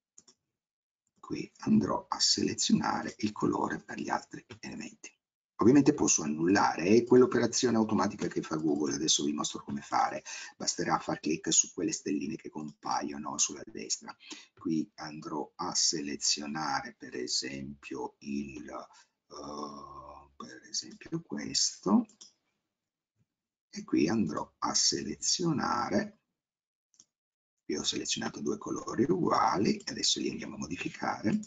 qui andrò a selezionare il colore per gli altri elementi. Ovviamente posso annullare, è quell'operazione automatica che fa Google, adesso vi mostro come fare, basterà far clic su quelle stelline che compaiono sulla destra. Qui andrò a selezionare per esempio questo e qui andrò a selezionare, qui ho selezionato due colori uguali, adesso li andiamo a modificare.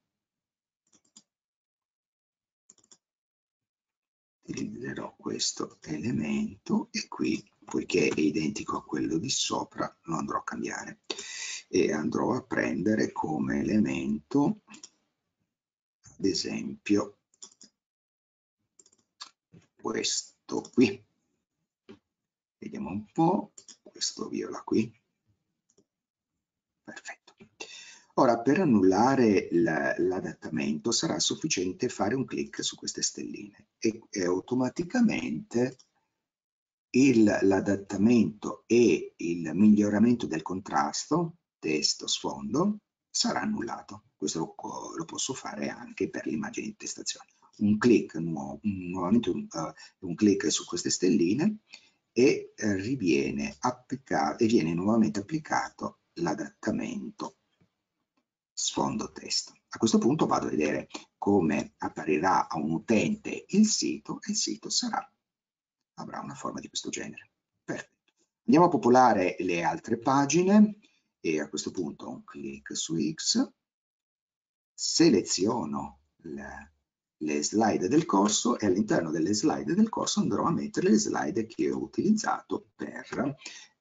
Utilizzerò questo elemento e qui, poiché è identico a quello di sopra, lo andrò a cambiare. e andrò a prendere come elemento, ad esempio, questo qui. Vediamo un po', questo viola qui. Perfetto. Ora, per annullare l'adattamento sarà sufficiente fare un clic su queste stelline e automaticamente l'adattamento e il miglioramento del contrasto, testo, sfondo, sarà annullato. Questo lo posso fare anche per l'immagine di intestazione. Un clic, nuovamente un clic su queste stelline e viene nuovamente applicato l'adattamento sfondo testo. A questo punto vado a vedere come apparirà a un utente il sito e il sito avrà una forma di questo genere. Perfetto. Andiamo a popolare le altre pagine e a questo punto un clic su X, seleziono le slide del corso e all'interno delle slide del corso andrò a mettere le slide che ho utilizzato per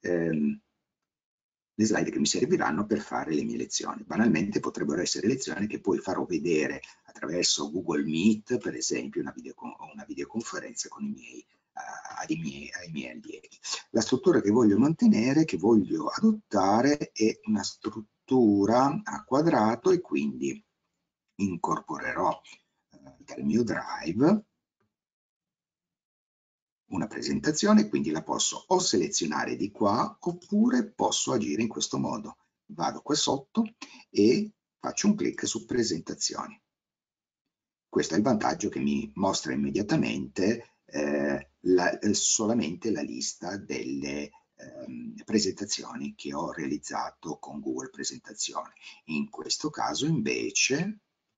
le slide che mi serviranno per fare le mie lezioni. Banalmente potrebbero essere lezioni che poi farò vedere attraverso Google Meet, per esempio, una videoconferenza con ai miei allievi. La struttura che voglio mantenere, che voglio adottare, è una struttura a quadrato e quindi incorporerò dal mio Drive una presentazione, quindi la posso o selezionare di qua oppure posso agire in questo modo. Vado qua sotto e faccio un clic su presentazioni. Questo è il vantaggio che mi mostra immediatamente solamente la lista delle presentazioni che ho realizzato con Google Presentazioni. In questo caso invece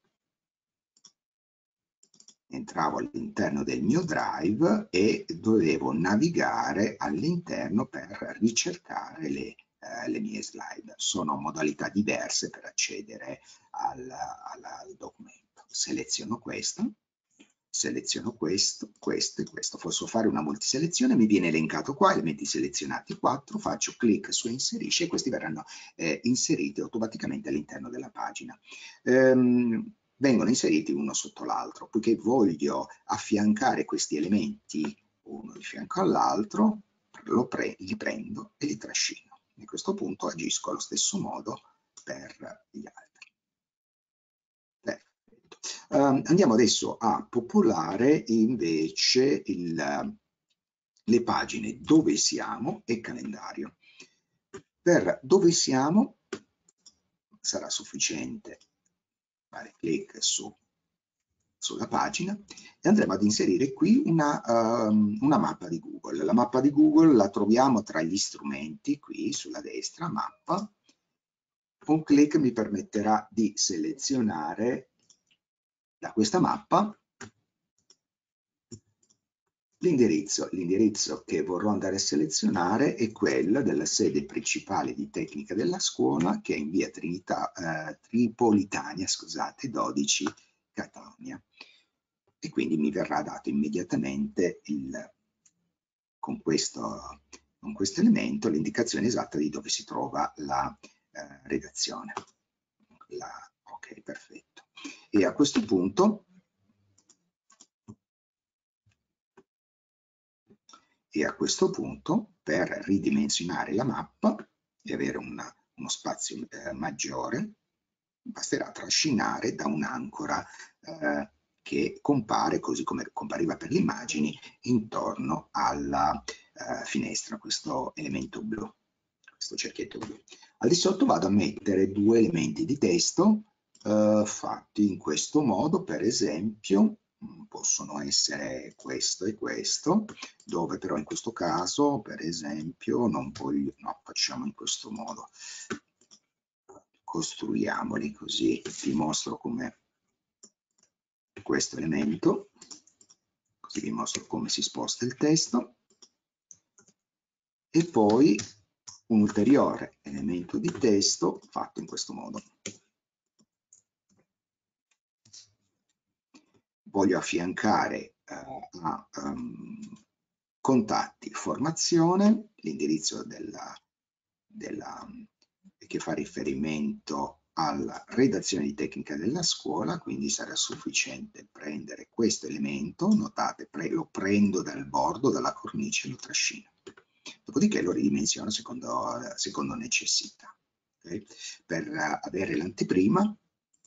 entravo all'interno del mio Drive e dovevo navigare all'interno per ricercare le mie slide. Sono modalità diverse per accedere al documento. Seleziono questo, questo e questo. Posso fare una multiselezione, mi viene elencato qua, elementi selezionati 4, faccio clic su inserisci e questi verranno inseriti automaticamente all'interno della pagina. Vengono inseriti uno sotto l'altro, poiché voglio affiancare questi elementi uno di fianco all'altro, li prendo e li trascino. A questo punto agisco allo stesso modo per gli altri. Perfetto. Andiamo adesso a popolare invece le pagine dove siamo e calendario. Per dove siamo sarà sufficiente fare clic sulla pagina e andremo ad inserire qui una mappa di Google. La mappa di Google la troviamo tra gli strumenti qui sulla destra, mappa. Un clic mi permetterà di selezionare da questa mappa l'indirizzo che vorrò andare a selezionare è quello della sede principale di tecnica della scuola, che è in via Tripolitania, scusate, 12 Catania. E quindi mi verrà dato immediatamente con questo elemento l'indicazione esatta di dove si trova la redazione. Ok, perfetto. E a questo punto per ridimensionare la mappa e avere uno spazio maggiore, basterà trascinare da un'ancora che compare, così come compariva per le immagini, intorno alla finestra, questo elemento blu, questo cerchietto blu. Al di sotto vado a mettere due elementi di testo fatti in questo modo, per esempio possono essere questo e questo, dove però in questo caso, per esempio, non voglio, no, facciamo in questo modo, costruiamoli così, vi mostro come questo elemento, così vi mostro come si sposta il testo, e poi un ulteriore elemento di testo fatto in questo modo. Voglio affiancare a contatti formazione l'indirizzo che fa riferimento alla redazione di tecnica della scuola, quindi sarà sufficiente prendere questo elemento, notate, lo prendo dal bordo, dalla cornice e lo trascino. Dopodiché lo ridimensiono secondo necessità. Okay? Per avere l'anteprima,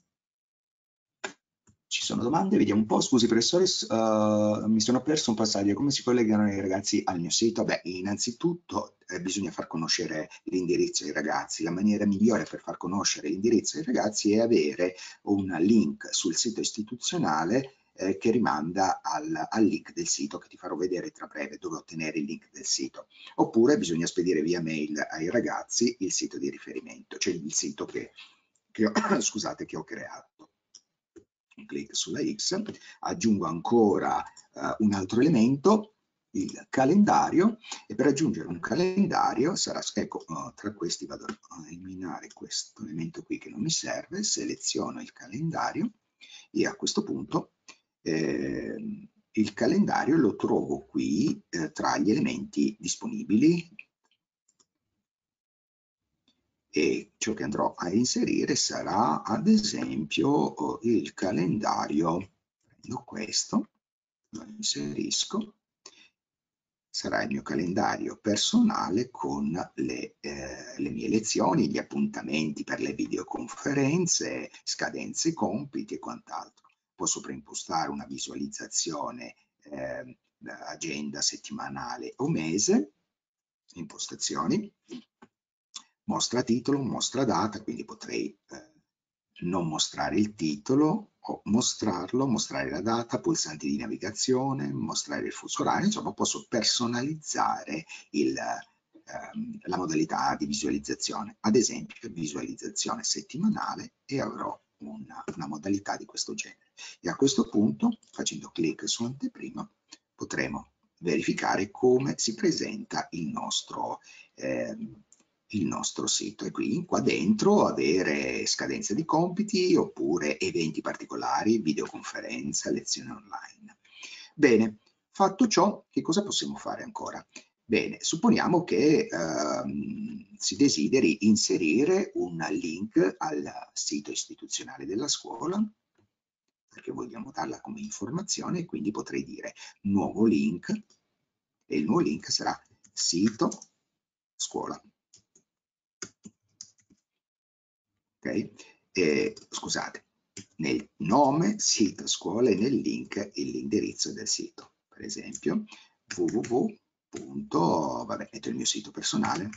ci sono domande? Vediamo un po'. Scusi professore, mi sono perso un passaggio. Come si collegano i ragazzi al mio sito? Beh, innanzitutto bisogna far conoscere l'indirizzo ai ragazzi. La maniera migliore per far conoscere l'indirizzo ai ragazzi è avere un link sul sito istituzionale che rimanda al link del sito, che ti farò vedere tra breve dove ottenere il link del sito. Oppure bisogna spedire via mail ai ragazzi il sito di riferimento, cioè il sito che scusate, che ho creato. Un clic sulla X, aggiungo ancora un altro elemento, il calendario, e per aggiungere un calendario sarà, ecco, tra questi vado a eliminare questo elemento qui che non mi serve, seleziono il calendario e a questo punto il calendario lo trovo qui tra gli elementi disponibili, e ciò che andrò a inserire sarà ad esempio il calendario. Prendo questo, lo inserisco, sarà il mio calendario personale con le mie lezioni, gli appuntamenti per le videoconferenze, scadenze, compiti e quant'altro. Posso preimpostare una visualizzazione agenda settimanale o mese, impostazioni, mostra titolo, mostra data, quindi potrei non mostrare il titolo o mostrarlo, mostrare la data, pulsanti di navigazione, mostrare il fuso orario, insomma posso personalizzare la modalità di visualizzazione, ad esempio visualizzazione settimanale, e avrò una modalità di questo genere. E a questo punto, facendo clic su anteprima, potremo verificare come si presenta il nostro sito, e qui qua dentro avere scadenze di compiti oppure eventi particolari, videoconferenza, lezioni online. Bene, fatto ciò, che cosa possiamo fare ancora? Bene, supponiamo che si desideri inserire un link al sito istituzionale della scuola, perché vogliamo darla come informazione, quindi potrei dire nuovo link, e il nuovo link sarà sito scuola. Okay? Scusate, nel nome sito scuola e nel link l'indirizzo del sito, per esempio www. Vabbè, metto il mio sito personale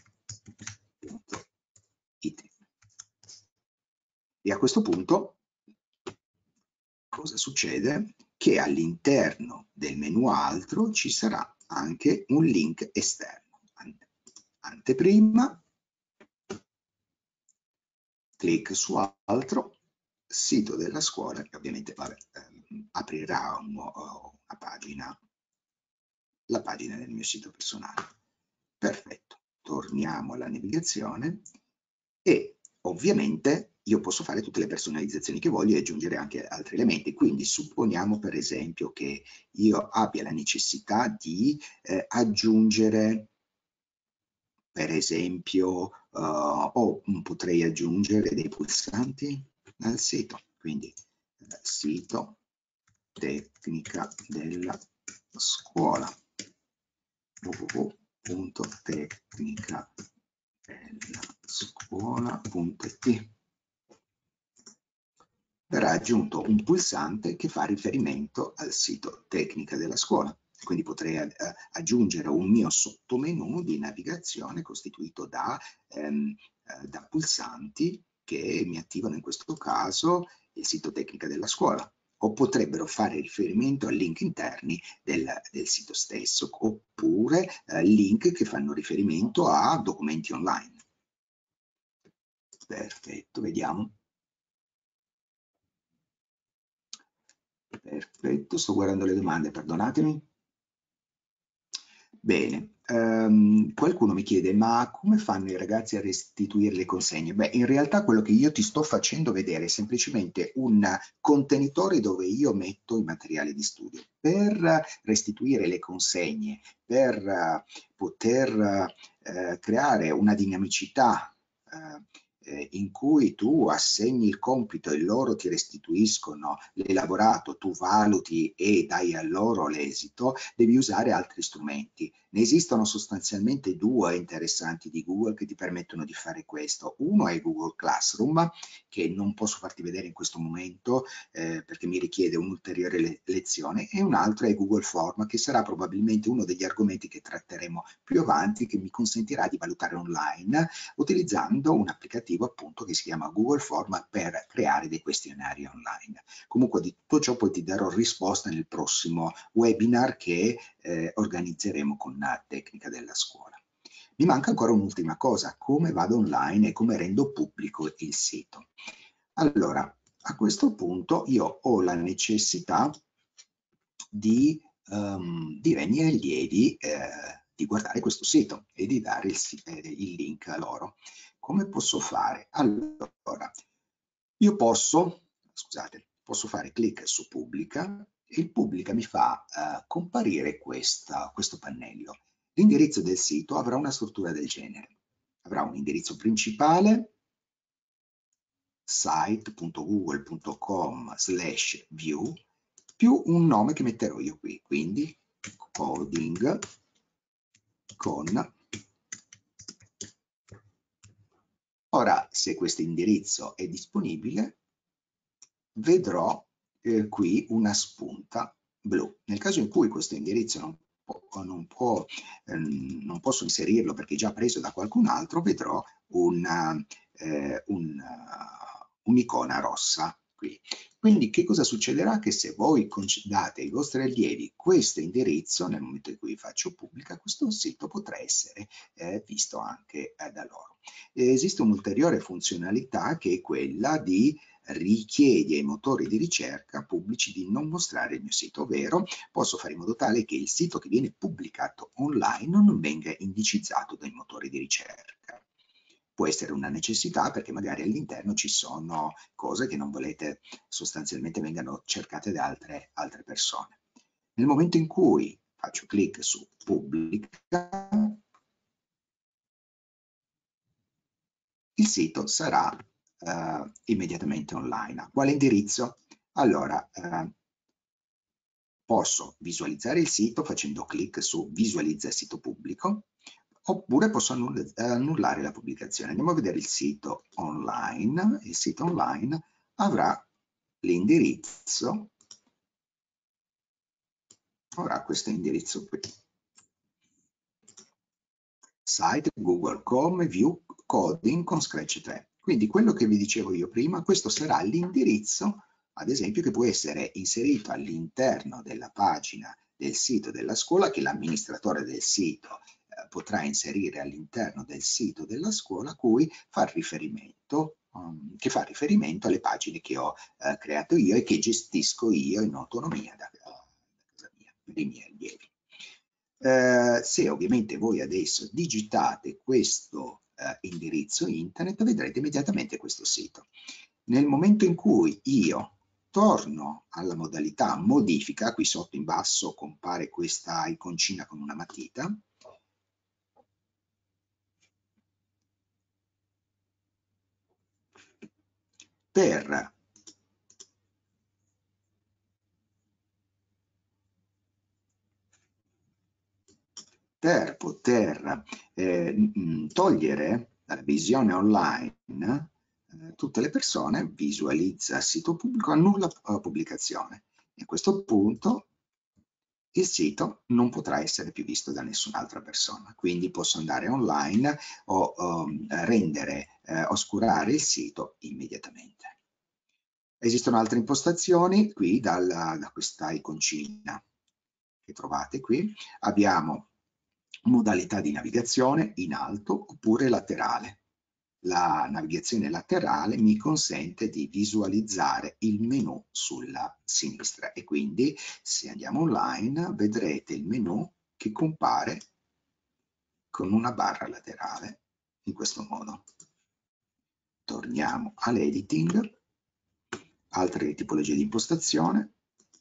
.it. E a questo punto cosa succede? Che all'interno del menu altro ci sarà anche un link esterno, anteprima, clic su altro, sito della scuola, che ovviamente aprirà una pagina, la pagina del mio sito personale. Perfetto, torniamo alla navigazione e ovviamente io posso fare tutte le personalizzazioni che voglio e aggiungere anche altri elementi. Quindi supponiamo per esempio che io abbia la necessità di aggiungere, per esempio, potrei aggiungere dei pulsanti al sito, quindi sito tecnica della scuola, www.tecnicadellascuola.it. Verrà aggiunto un pulsante che fa riferimento al sito tecnica della scuola. Quindi potrei aggiungere un mio sottomenu di navigazione costituito da pulsanti che mi attivano in questo caso il sito tecnica della scuola, o potrebbero fare riferimento a link interni del sito stesso, oppure link che fanno riferimento a documenti online. Perfetto, vediamo. Perfetto, sto guardando le domande, perdonatemi. Bene, qualcuno mi chiede, ma come fanno i ragazzi a restituire le consegne? Beh, in realtà quello che io ti sto facendo vedere è semplicemente un contenitore dove io metto i materiali di studio. Per restituire le consegne, per poter creare una dinamicità in cui tu assegni il compito e loro ti restituiscono l'elaborato, tu valuti e dai a loro l'esito, devi usare altri strumenti. Ne esistono sostanzialmente due interessanti di Google che ti permettono di fare questo. Uno è Google Classroom, che non posso farti vedere in questo momento perché mi richiede un'ulteriore lezione, e un altro è Google Form, che sarà probabilmente uno degli argomenti che tratteremo più avanti, che mi consentirà di valutare online utilizzando un applicativo appunto che si chiama Google Form per creare dei questionari online. Comunque di tutto ciò poi ti darò risposta nel prossimo webinar che organizzeremo con la tecnica della scuola. Mi manca ancora un'ultima cosa: come vado online e come rendo pubblico il sito. Allora, a questo punto io ho la necessità di dire ai miei allievi di guardare questo sito e di dare il link a loro. Come posso fare? Allora, io posso fare clic su pubblica, e il pubblica mi fa comparire questo pannello. L'indirizzo del sito avrà una struttura del genere. Avrà un indirizzo principale, site.google.com/view, più un nome che metterò io qui, quindi coding con. Ora, se questo indirizzo è disponibile, vedrò qui una spunta blu. Nel caso in cui questo indirizzo non posso inserirlo perché è già preso da qualcun altro, vedrò un'icona rossa qui. Quindi che cosa succederà? Che se voi date ai vostri allievi questo indirizzo, nel momento in cui faccio pubblica, questo sito potrà essere visto anche da loro. Esiste un'ulteriore funzionalità che è quella di richiedi ai motori di ricerca pubblici di non mostrare il mio sito, ovvero posso fare in modo tale che il sito che viene pubblicato online non venga indicizzato dai motori di ricerca. Può essere una necessità perché magari all'interno ci sono cose che non volete sostanzialmente vengano cercate da altre persone. Nel momento in cui faccio clic su pubblica, il sito sarà immediatamente online. A quale indirizzo? Allora, posso visualizzare il sito facendo clic su visualizza sito pubblico, oppure posso annullare la pubblicazione. Andiamo a vedere il sito online. Il sito online avrà l'indirizzo, avrà questo indirizzo qui. Site Google.com view coding con Scratch 3. Quindi quello che vi dicevo io prima, questo sarà l'indirizzo, ad esempio, che può essere inserito all'interno della pagina del sito della scuola, che l'amministratore del sito potrà inserire all'interno del sito della scuola, che fa riferimento alle pagine che ho creato io e che gestisco io in autonomia da casa mia, per i miei allievi. Se ovviamente voi adesso digitate questo indirizzo internet, vedrete immediatamente questo sito. Nel momento in cui io torno alla modalità modifica, qui sotto in basso compare questa iconcina con una matita, per poter togliere dalla visione online tutte le persone, visualizza sito pubblico, annulla pubblicazione. E a questo punto il sito non potrà essere più visto da nessun'altra persona, quindi posso andare online o oscurare il sito immediatamente. Esistono altre impostazioni qui da questa iconcina che trovate qui. Abbiamo modalità di navigazione in alto oppure laterale. La navigazione laterale mi consente di visualizzare il menu sulla sinistra e quindi se andiamo online vedrete il menu che compare con una barra laterale in questo modo. Torniamo all'editing, altre tipologie di impostazione,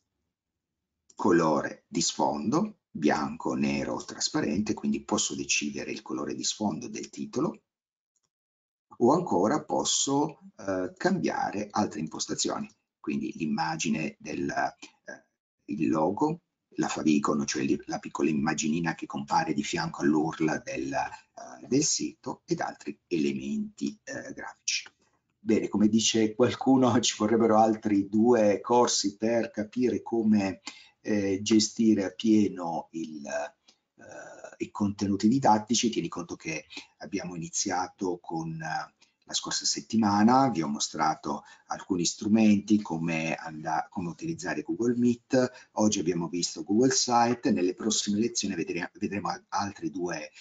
colore di sfondo, bianco, nero, trasparente, quindi posso decidere il colore di sfondo del titolo. o ancora posso cambiare altre impostazioni, quindi l'immagine il logo, la favicon, cioè la piccola immaginina che compare di fianco all'URL del sito ed altri elementi grafici. Bene, come dice qualcuno, ci vorrebbero altri 2 corsi per capire come gestire appieno i contenuti didattici. Tieni conto che abbiamo iniziato con la scorsa settimana, vi ho mostrato alcuni strumenti, come utilizzare Google Meet, oggi abbiamo visto Google Site, nelle prossime lezioni vedremo altri due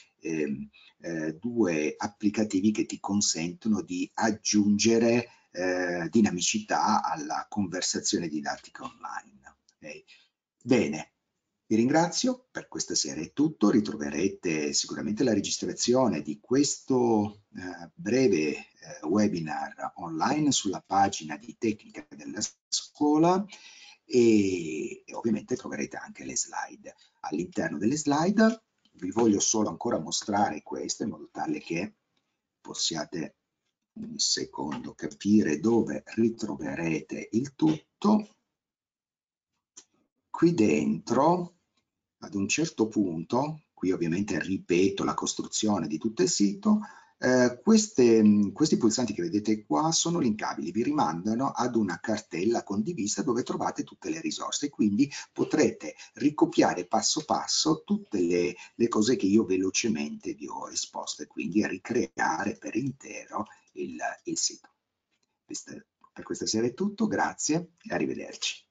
applicativi che ti consentono di aggiungere dinamicità alla conversazione didattica online. Okay? Bene, vi ringrazio, per questa sera è tutto, ritroverete sicuramente la registrazione di questo breve webinar online sulla pagina di tecnica della scuola e ovviamente troverete anche le slide. All'interno delle slide vi voglio solo ancora mostrare questo in modo tale che possiate un secondo capire dove ritroverete il tutto. Qui dentro, ad un certo punto, qui ovviamente ripeto la costruzione di tutto il sito, questi pulsanti che vedete qua sono linkabili, vi rimandano ad una cartella condivisa dove trovate tutte le risorse, quindi potrete ricopiare passo passo tutte le cose che io velocemente vi ho esposto e quindi ricreare per intero il sito. Per questa sera è tutto, grazie e arrivederci.